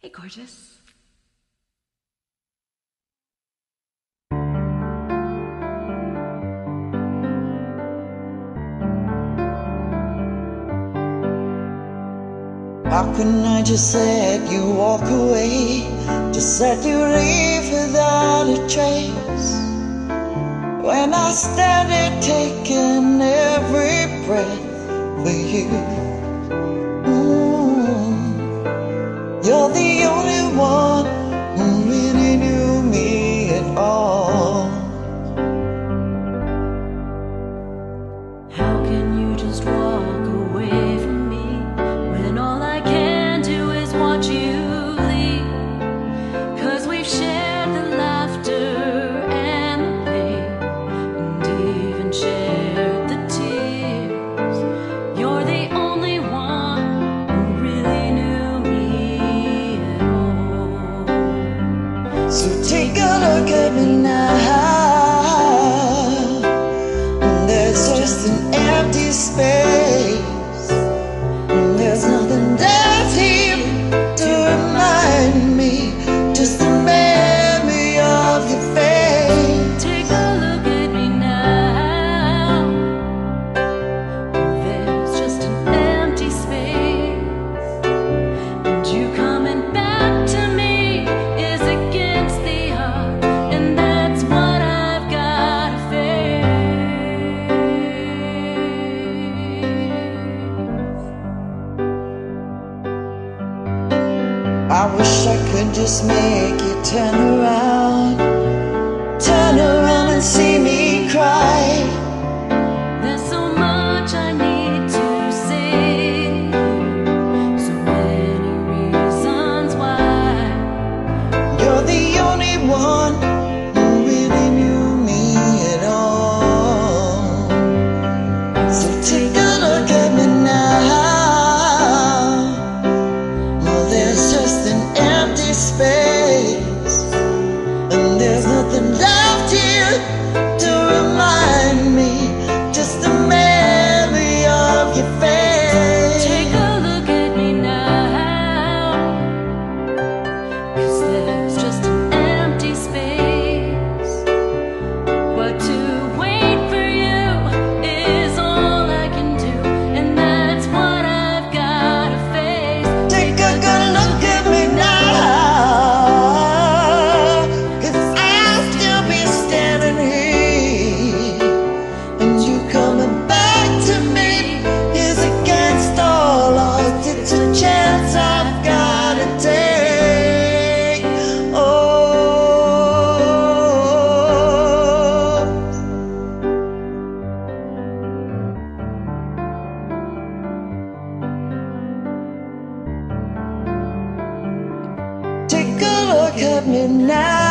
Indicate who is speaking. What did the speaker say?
Speaker 1: Hey, gorgeous.
Speaker 2: How can I just let you walk away? Just let you leave without a trace. When I stand here taking every breath for you. You're the only one who really knew me at all.
Speaker 1: How can you just walk away from me when all I can do is watch you leave? 'Cause we've shared the laughter and the pain, and even shared the tears. You're the only one who really knew me at all.
Speaker 2: So take a look at me now. There's just an empty space. There's nothing left here to remind me. Just a memory of your face.
Speaker 1: Take a look at me now. There's just an empty space, and you coming back to me is against the odds, and that's what I've gotta face.
Speaker 2: I wish I could just make you turn around and see me cry.
Speaker 1: There's so much I need to say, so many reasons why.
Speaker 2: You're the only one who really knew me at all. So take a look at me now. Well, there's just an empty space, and there's nothing left here to remind me. Just a memory of your face.
Speaker 1: Take a look at me now, 'cause there's just an empty space. But to wait for you is all I can do, and that's what I've gotta face.
Speaker 2: Take a good look at me now, 'cause I'll still be standing here, and you coming back to me is against all odds. It's a chance I've gotta take. Oh, take a look at me now.